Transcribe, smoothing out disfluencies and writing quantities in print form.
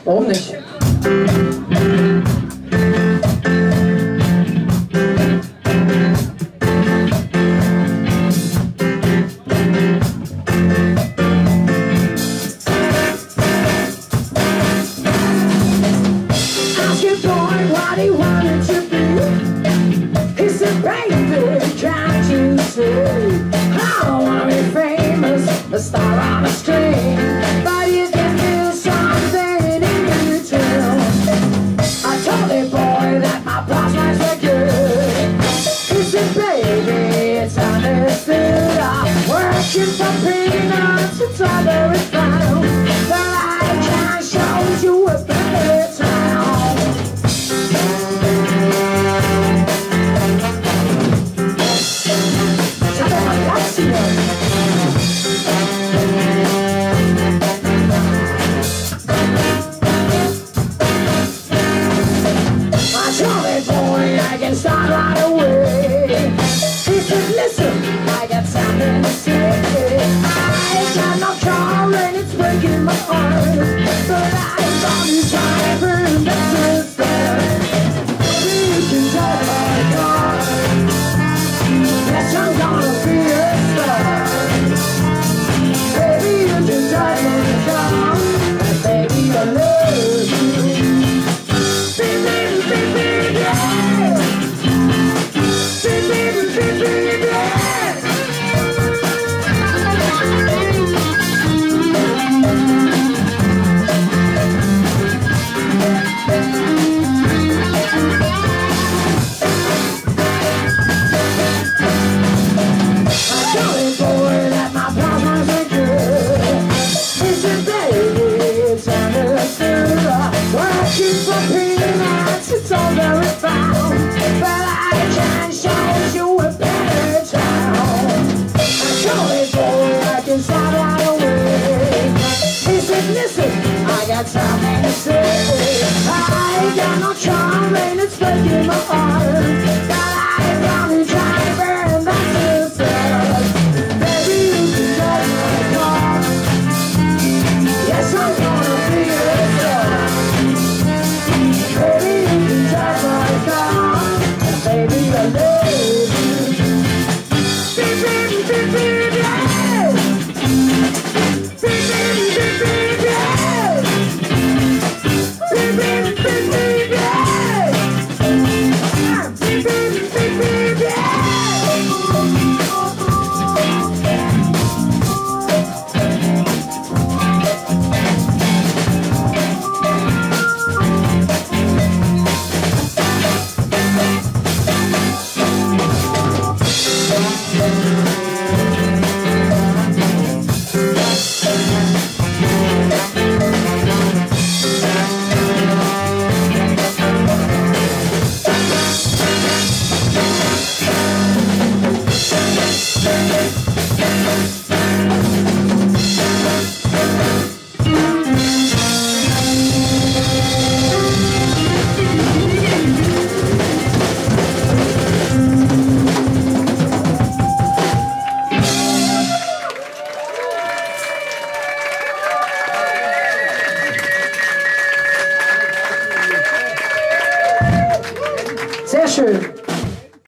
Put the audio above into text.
Warum nicht? What he wanted to be. He said, baby, can't you see? I don't wanna be famous, a star on a string, but you can do something in return. I told the boy that my plasmas were good. He said, baby, it's understood. I'm working for peanuts, it's all very fine, but I can't show you a better town. Start right away. He said, listen, I got something to say. I got no car and it's breaking my heart, but I found you driver and that's maybe you can drive my car. Yes, I'm gonna be a star. Baby, you can drive my car, and baby, I love you. Baby, baby, yeah. It's all very found, but I can show you a better town. I told it boy I can start right away. He said, listen, I got something to say. I got no charm and it's breaking my heart.